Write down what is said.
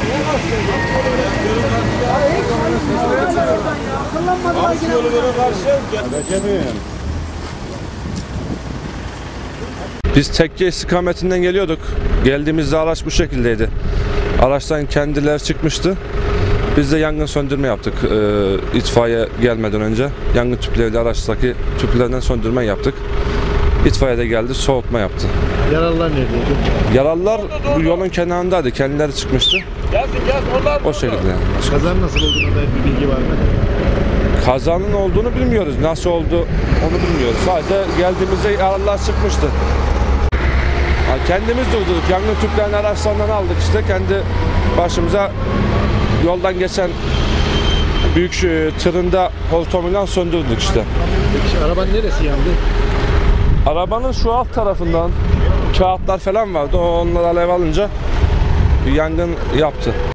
Biz Tekke istikametinden geliyorduk. Geldiğimizde araç bu şekildeydi. Araçtan kendileri çıkmıştı. Biz de yangın söndürme yaptık itfaiye gelmeden önce. Yangın tüpleriyle araçtaki tüplerden söndürme yaptık. İtfaiye de geldi, soğutma yaptı. Yaralılar neredeydi? Yaralılar bu yolun kenarındaydı, kendileri çıkmıştı. O şekilde yani. Kazanın nasıl olduğuna dair bir bilgi var mı? Kazanın olduğunu bilmiyoruz. Nasıl oldu onu bilmiyoruz. Sadece geldiğimizde yaralılar çıkmıştı. Yani kendimiz durdurduk. Yangın tüplerini araçlarından aldık işte. Kendi başımıza yoldan geçen büyük tırında hortumuyla söndürdük işte. Peki arabanın neresi yandı? Arabanın şu alt tarafından kağıtlar falan vardı. Onlar alev alınca bir yangın yaptı.